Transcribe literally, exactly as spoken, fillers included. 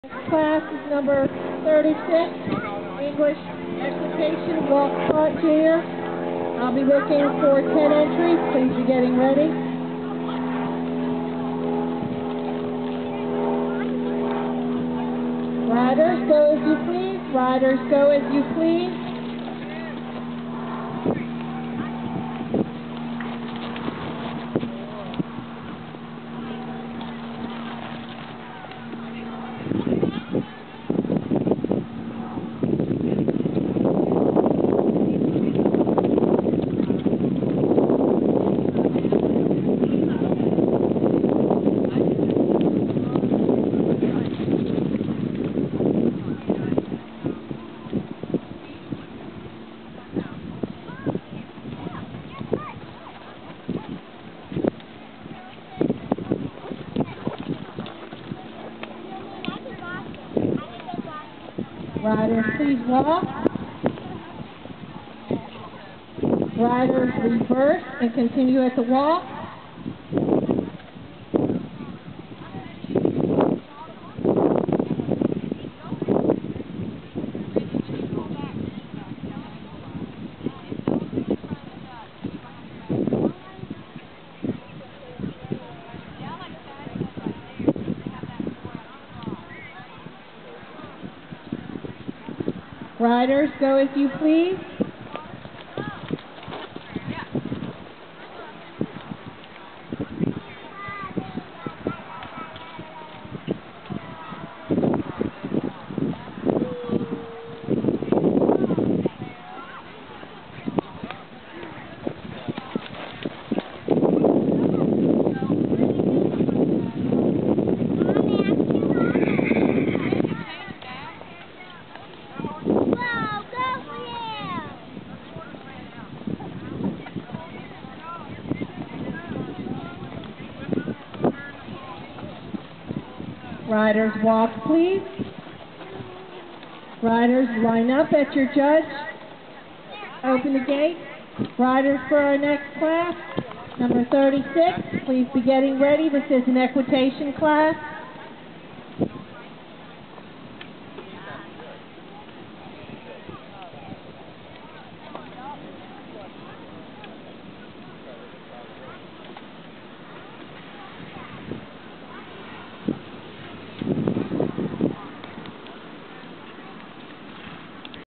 Class is number thirty-six, English Excitation Walk Part Junior. I'll be looking for ten entries. Please be getting ready. Riders, go as you please. Riders, go as you please. Riders, please walk. Riders, reverse and continue at the walk. Riders, go as you please. Riders, walk, please. Riders, line up at your judge. Open the gate. Riders, for our next class, number thirty-six, please be getting ready. This is an equitation class.